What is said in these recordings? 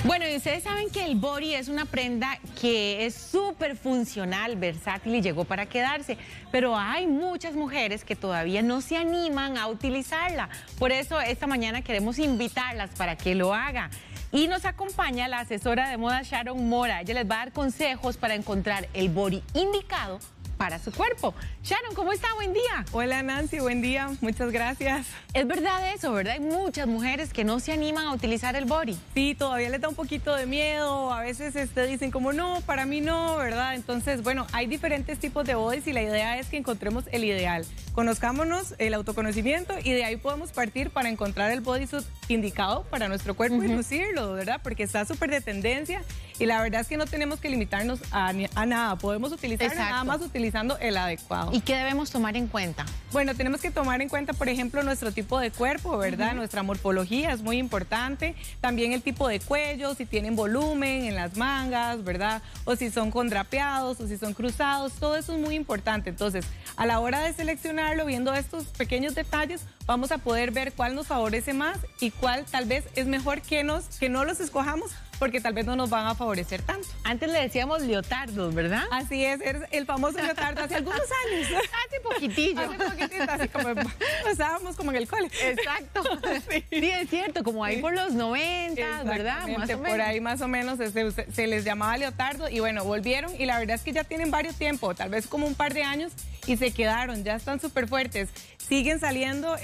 Bueno, y ustedes saben que el body es una prenda que es súper funcional, versátil y llegó para quedarse, pero hay muchas mujeres que todavía no se animan a utilizarla. Por eso esta mañana queremos invitarlas para que lo hagan. Y nos acompaña la asesora de moda Sharon Mora. Ella les va a dar consejos para encontrar el body indicado para su cuerpo. Sharon, ¿cómo está? Buen día. Hola Nancy, buen día, muchas gracias. Es verdad eso, ¿verdad? Hay muchas mujeres que no se animan a utilizar el body. Sí, todavía les da un poquito de miedo, a veces dicen como no, para mí no, ¿verdad? Entonces, bueno, hay diferentes tipos de bodies y la idea es que encontremos el ideal. Conozcámonos, el autoconocimiento, y de ahí podemos partir para encontrar el bodysuit indicado para nuestro cuerpo y lucirlo, ¿verdad? Porque está súper de tendencia y la verdad es que no tenemos que limitarnos a nada, podemos utilizar nada más utilizando el adecuado. ¿Y qué debemos tomar en cuenta? Bueno, tenemos que tomar en cuenta, por ejemplo, nuestro tipo de cuerpo, ¿verdad? Nuestra morfología es muy importante. También el tipo de cuello, si tienen volumen en las mangas, ¿verdad? O si son contrapeados, o si son cruzados, todo eso es muy importante. Entonces, a la hora de seleccionarlo, viendo estos pequeños detalles, vamos a poder ver cuál nos favorece más y cuál tal vez es mejor que no los escojamos, porque tal vez no nos van a favorecer tanto. Antes le decíamos leotardos, ¿verdad? Así es el famoso leotardo hace algunos años. Hace poquitillo. Hace poquitito, así como estábamos como en el cole. Exacto. Sí, es cierto, como ahí por los 90, ¿verdad? Más o menos. Por ahí más o menos se les llamaba leotardo y bueno, volvieron y la verdad es que ya tienen varios tiempos, tal vez como un par de años y se quedaron, ya están súper fuertes. Siguen saliendo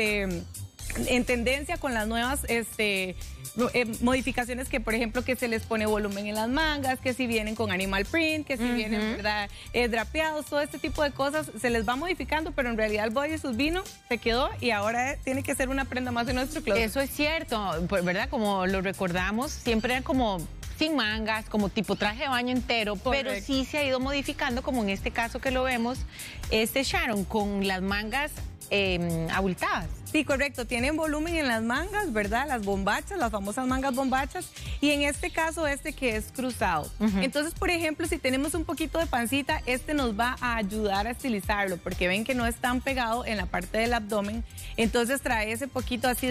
en tendencia con las nuevas modificaciones que, por ejemplo, que se les pone volumen en las mangas, que si vienen con animal print, que si vienen, ¿verdad? Drapeados, todo este tipo de cosas se les va modificando, pero en realidad el bodysuit vino, se quedó y ahora tiene que ser una prenda más de nuestro closet. Eso es cierto, ¿verdad? Como lo recordamos, siempre era como sin mangas, como tipo traje de baño entero, correcto, pero sí se ha ido modificando, como en este caso que lo vemos, Sharon, con las mangas abultadas. Sí, correcto, tienen volumen en las mangas, ¿verdad? Las bombachas, las famosas mangas bombachas, y en este caso que es cruzado. Entonces, por ejemplo, si tenemos un poquito de pancita, nos va a ayudar a estilizarlo, porque ven que no es tan pegado en la parte del abdomen, entonces trae ese poquito así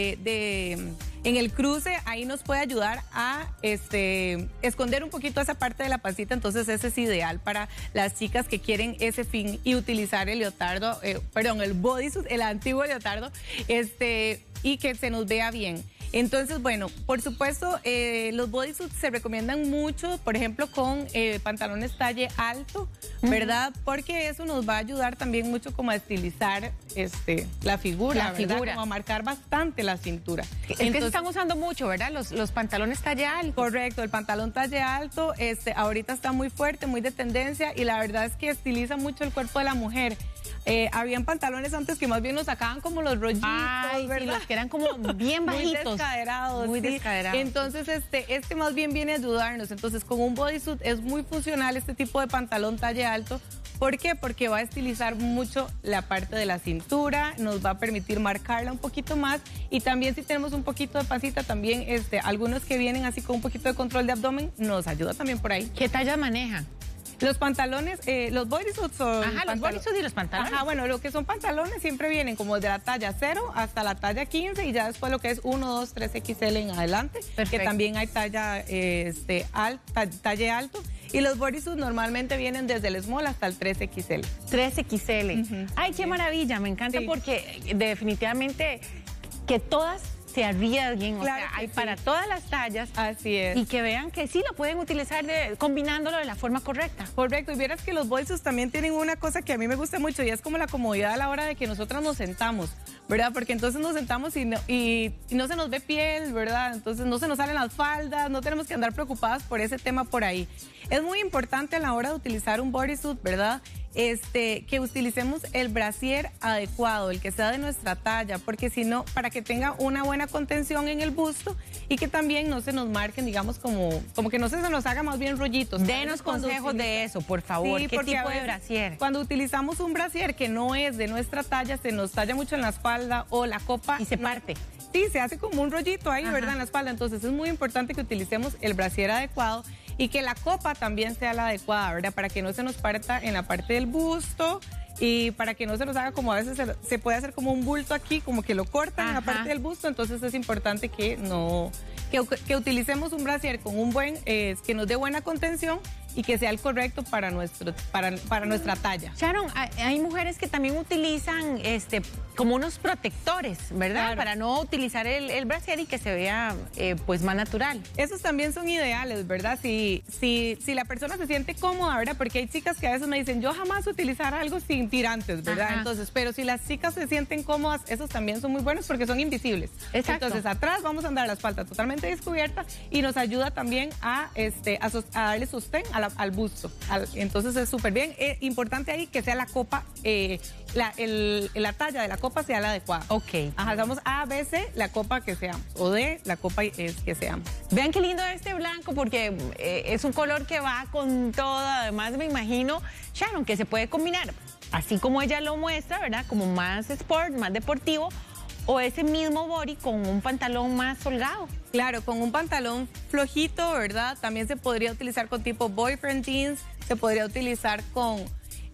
en el cruce, ahí nos puede ayudar a esconder un poquito esa parte de la pancita, entonces ese es ideal para las chicas que quieren ese fin y utilizar el leotardo, el bodysuit, el antiguo leotardo, y que se nos vea bien. Entonces, bueno, por supuesto, los bodysuits se recomiendan mucho, por ejemplo, con pantalones talle alto, ¿verdad? Porque eso nos va a ayudar también mucho como a estilizar la figura, como a marcar bastante la cintura. Entonces, que se están usando mucho, ¿verdad? Los pantalones talle alto. Correcto, el pantalón talle alto, ahorita está muy fuerte, muy de tendencia, y la verdad es que estiliza mucho el cuerpo de la mujer. Habían pantalones antes que más bien nos sacaban como los rollitos, ¿verdad? Sí, los que eran como bien bajitos. Muy descaderados. Muy descaderados. Entonces, más bien viene a ayudarnos. Entonces, con un bodysuit es muy funcional este tipo de pantalón talle alto. ¿Por qué? Porque va a estilizar mucho la parte de la cintura, nos va a permitir marcarla un poquito más, y también si tenemos un poquito de pancita, también algunos que vienen así con un poquito de control de abdomen, nos ayuda también por ahí. ¿Qué talla maneja? Los pantalones, los bodysuits son... Ajá, los bodysuits y los pantalones. Ajá, bueno, lo que son pantalones siempre vienen como de la talla 0 hasta la talla 15 y ya después lo que es 1, 2, 3 XL en adelante. Perfecto. Que también hay talla talle alto. Y los bodysuits normalmente vienen desde el small hasta el 3XL. 3XL. Ay, qué maravilla, me encanta porque definitivamente que todas se arriesguen, o sea, hay para todas las tallas. Así es. Y que vean que sí lo pueden utilizar combinándolo de la forma correcta. Correcto, y vieras que los bodysuits también tienen una cosa que a mí me gusta mucho y es como la comodidad a la hora de que nosotras nos sentamos, ¿verdad? Porque entonces nos sentamos y no se nos ve piel, ¿verdad? Entonces no se nos salen las faldas, no tenemos que andar preocupadas por ese tema por ahí. Es muy importante a la hora de utilizar un bodysuit, ¿verdad? Que utilicemos el brasier adecuado, el que sea de nuestra talla, porque si no, para que tenga una buena contención en el busto y que también no se nos marquen, digamos, como que no se nos haga más bien rollitos. Denos consejos de eso, por favor. Sí, ¿qué tipo de brasier? Cuando utilizamos un brasier que no es de nuestra talla, se nos talla mucho en la espalda o la copa. Y se parte. Sí, se hace como un rollito ahí, ¿verdad? En la espalda. Entonces es muy importante que utilicemos el brasier adecuado y que la copa también sea la adecuada, ¿verdad? Para que no se nos parta en la parte del busto y para que no se nos haga como a veces se puede hacer como un bulto aquí, como que lo cortan en la parte del busto. Entonces es importante que que utilicemos un brasier con un buen, que nos dé buena contención y que sea el correcto para nuestra talla. Sharon, hay mujeres que también utilizan como unos protectores, ¿verdad? Claro. Para no utilizar el brasier y que se vea pues más natural. Esos también son ideales, ¿verdad? Si la persona se siente cómoda, ¿verdad? Porque hay chicas que a veces me dicen, yo jamás utilizar algo sin tirantes, ¿verdad? Ajá. Entonces, pero si las chicas se sienten cómodas, esos también son muy buenos porque son invisibles. Exacto. Entonces, atrás vamos a andar la espalda totalmente descubierta y nos ayuda también a darle sostén al busto. Entonces, es súper bien. Importante ahí que sea la copa, la talla de la copa sea la adecuada. Ok. Ajá, vamos A, B, C, la copa que seamos. O D, la copa que seamos. Vean qué lindo este blanco porque es un color que va con todo. Además, me imagino, Sharon, que se puede combinar, así como ella lo muestra, ¿verdad? Como más sport, más deportivo, o ese mismo body con un pantalón más holgado. Claro, con un pantalón flojito, ¿verdad? También se podría utilizar con tipo boyfriend jeans, se podría utilizar con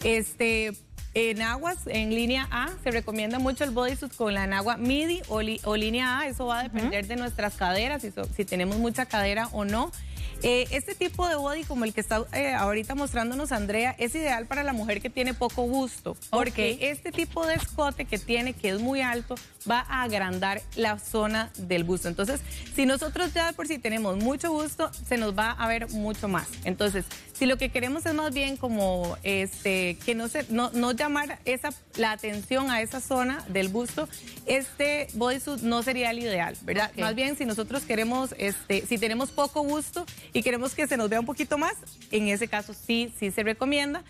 enaguas en línea A. Se recomienda mucho el bodysuit con la enagua midi o línea A. Eso va a depender de nuestras caderas, si tenemos mucha cadera o no. Este tipo de body, como el que está ahorita mostrándonos Andrea, es ideal para la mujer que tiene poco busto, porque este tipo de escote que tiene, que es muy alto, va a agrandar la zona del busto. Entonces, si nosotros ya por si tenemos mucho busto, se nos va a ver mucho más. Entonces, si lo que queremos es más bien como que no llamar la atención a esa zona del busto, este bodysuit no sería el ideal, ¿verdad? Okay. Más bien, si nosotros queremos, si tenemos poco busto y queremos que se nos vea un poquito más, en ese caso sí se recomienda.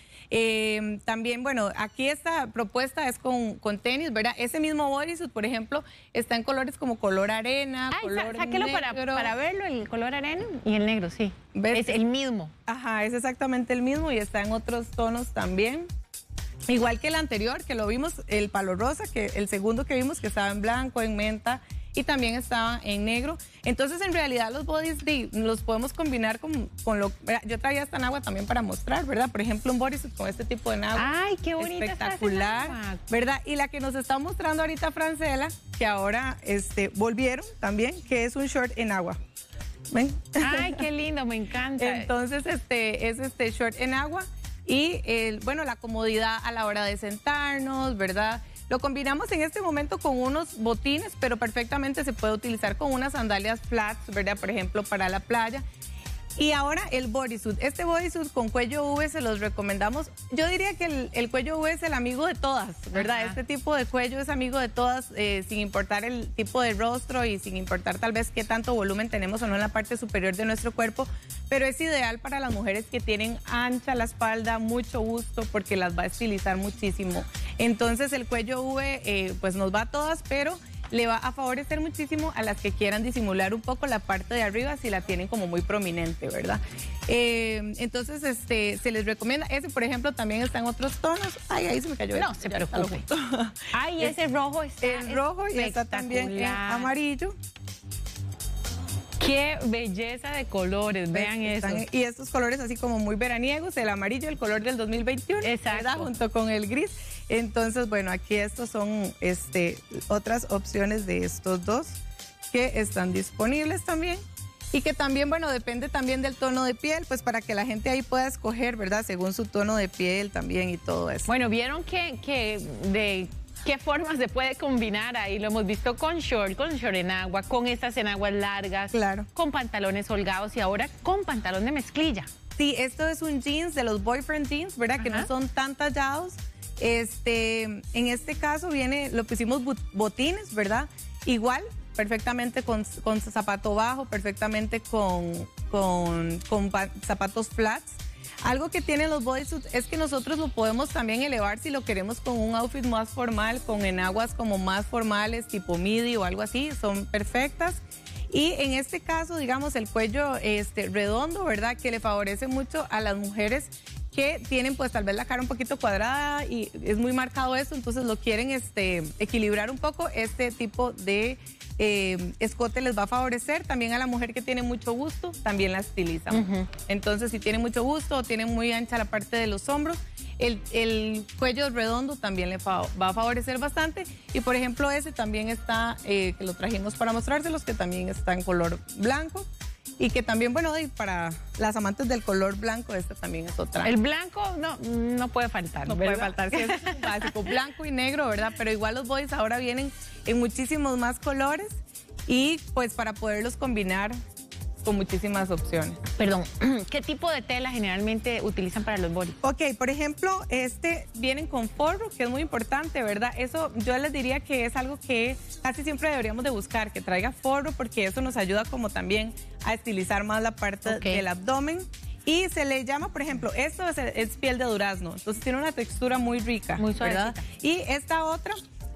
También, bueno, aquí esta propuesta es con tenis, ¿verdad? Ese mismo bodysuit, por ejemplo, está en colores como color arena, color sáquelo negro. para verlo, el color arena y el negro, sí. ¿Ves? Es el mismo. Ajá, es exactamente el mismo y está en otros tonos también. Igual que el anterior, que lo vimos, el palo rosa, que el segundo que vimos que estaba en blanco, en menta y también estaba en negro. Entonces, en realidad, los bodies los podemos combinar con lo... Yo traía esta enagua también para mostrar, ¿verdad? Por ejemplo, un bodysuit con este tipo de enagua. ¡Ay, qué bonita! Espectacular, ¿verdad? Y la que nos está mostrando ahorita Francela, que ahora volvieron también, que es un short en agua. ¿Ven? ¡Ay, qué lindo! Me encanta. Entonces, es short en agua y, bueno, la comodidad a la hora de sentarnos, ¿verdad? Lo combinamos en este momento con unos botines, pero perfectamente se puede utilizar con unas sandalias flats, ¿verdad? Por ejemplo, para la playa. Y ahora el bodysuit. Este bodysuit con cuello V se los recomendamos. Yo diría que el cuello V es el amigo de todas, ¿verdad? Ajá. Este tipo de cuello es amigo de todas, sin importar el tipo de rostro y sin importar tal vez qué tanto volumen tenemos o no en la parte superior de nuestro cuerpo. Pero es ideal para las mujeres que tienen ancha la espalda, mucho busto, porque las va a estilizar muchísimo. Entonces el cuello V pues nos va a todas, pero le va a favorecer muchísimo a las que quieran disimular un poco la parte de arriba si la tienen como muy prominente, ¿verdad? Entonces, se les recomienda. Ese, por ejemplo, también está en otros tonos. Ay, ahí se me cayó. No se preocupe. Ay, ese rojo está el rojo y está también en amarillo. Qué belleza de colores, vean eso. Y estos colores así como muy veraniegos, el amarillo, el color del 2021, exacto, ¿verdad? Junto con el gris. Entonces, bueno, aquí estos son otras opciones de estos dos que están disponibles también. Y que también, bueno, depende también del tono de piel, pues para que la gente ahí pueda escoger, ¿verdad? Según su tono de piel también y todo eso. Bueno, vieron que de qué formas se puede combinar ahí. Lo hemos visto con short en agua, con estas enaguas largas, claro, con pantalones holgados y ahora con pantalón de mezclilla. Sí, esto es un jeans de los boyfriend jeans, ¿verdad? Ajá. Que no son tan tallados. En este caso lo pusimos botines, ¿verdad? Igual, perfectamente con zapato bajo, perfectamente con zapatos flats. Algo que tienen los bodysuits es que nosotros lo podemos también elevar si lo queremos con un outfit más formal, con enaguas como más formales, tipo midi o algo así, son perfectas. Y en este caso, digamos, el cuello redondo, ¿verdad? Que le favorece mucho a las mujeres que tienen pues tal vez la cara un poquito cuadrada y es muy marcado eso, entonces lo quieren equilibrar un poco. Este tipo de escote les va a favorecer. También a la mujer que tiene mucho busto, también la estilizan. Entonces, si tiene mucho busto o tiene muy ancha la parte de los hombros, El cuello redondo también le va a favorecer bastante. Y por ejemplo ese también está, que lo trajimos para mostrárselos, que también está en color blanco. Y que también, bueno, y para las amantes del color blanco, este también es otra. El blanco no puede faltar, no ¿verdad? puede faltar, sí, es un básico, blanco y negro, ¿verdad? Pero igual los bodys ahora vienen en muchísimos más colores y pues para poderlos combinar con muchísimas opciones. Perdón, ¿qué tipo de tela generalmente utilizan para los bodys? Ok, por ejemplo, vienen con forro, que es muy importante, ¿verdad? Eso yo les diría que es algo que casi siempre deberíamos de buscar, que traiga forro, porque eso nos ayuda como también a estilizar más la parte del abdomen. Y se le llama, por ejemplo, esto es piel de durazno, entonces tiene una textura muy rica, muy suave, ¿verdad? Y esta otra,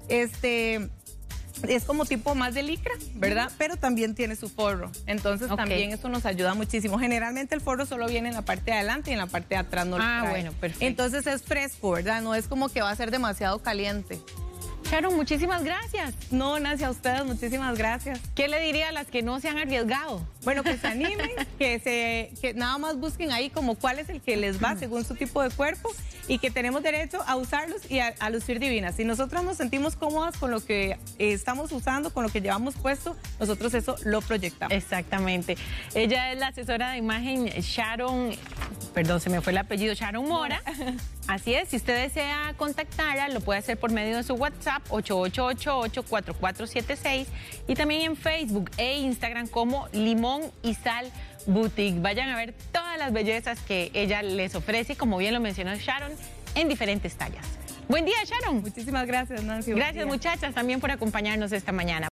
es como tipo más de licra, ¿verdad? Pero también tiene su forro. Entonces también eso nos ayuda muchísimo. Generalmente el forro solo viene en la parte de adelante y en la parte de atrás no lo trae. Bueno, perfecto. Entonces es fresco, ¿verdad? No es como que va a ser demasiado caliente. Sharon, muchísimas gracias. No, Nancy, a ustedes muchísimas gracias. ¿Qué le diría a las que no se han arriesgado? Bueno, que se animen, que nada más busquen ahí como cuál es el que les va según su tipo de cuerpo y que tenemos derecho a usarlos y a lucir divinas. Si nosotras nos sentimos cómodas con lo que estamos usando, con lo que llevamos puesto, nosotros eso lo proyectamos. Exactamente. Ella es la asesora de imagen Sharon, perdón, se me fue el apellido, Sharon Mora. Así es, si usted desea contactarla, lo puede hacer por medio de su WhatsApp 8888-4476 y también en Facebook e Instagram como Limón y Sal Boutique. Vayan a ver todas las bellezas que ella les ofrece, como bien lo mencionó Sharon, en diferentes tallas. Buen día, Sharon. Muchísimas gracias, Nancy. Gracias, muchachas, también por acompañarnos esta mañana.